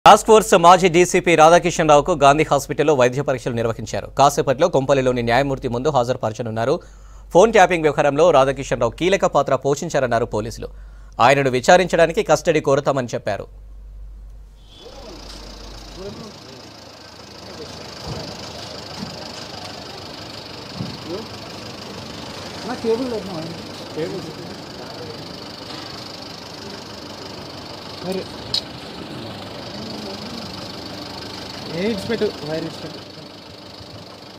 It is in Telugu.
టాస్క్ ఫోర్స్ మాజీ డీసీపీ రాధాకిషన్ రావుకు గాంధీ హాస్పిటల్లో వైద్య పరీక్షలు నిర్వహించారు. కాసేపట్లో కొంపల్లిలోని న్యాయమూర్తి ముందు హాజరుపరచనున్నారు. ఫోన్ ట్యాపింగ్ వ్యవహారంలో రాధాకిషన్ రావు కీలక పాత్ర పోషించారన్నారు పోలీసులు. ఆయనను విచారించడానికి కస్టడీ కోరతామని చెప్పారు. వైర్ ఇచ్చిపెట్టు